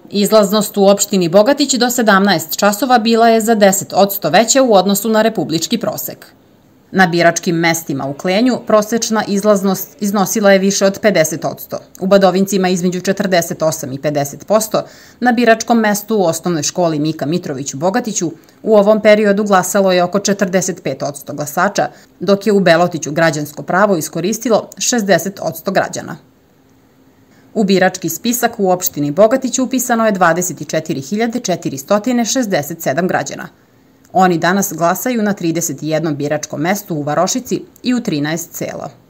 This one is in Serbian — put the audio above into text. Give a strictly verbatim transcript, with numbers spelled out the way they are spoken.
Izlaznost u opštini Bogatić do sedamnaest časova bila je za deset posto veća u odnosu na republički prosek. Na biračkim mestima u Klenju prosečna izlaznost iznosila je više od pedeset posto, u Badovincima između četrdeset osam i pedeset posto, na biračkom mestu u osnovnoj školi Mika Mitrović u Bogatiću u ovom periodu glasalo je oko četrdeset pet posto glasača, dok je u Belotiću građansko pravo iskoristilo šezdeset posto građana. U birački spisak u opštini Bogatić upisano je dvadeset četiri hiljade četiristo šezdeset sedam građana. Oni danas glasaju na trideset jednom biračkom mestu u Varošici i u trinaest sela.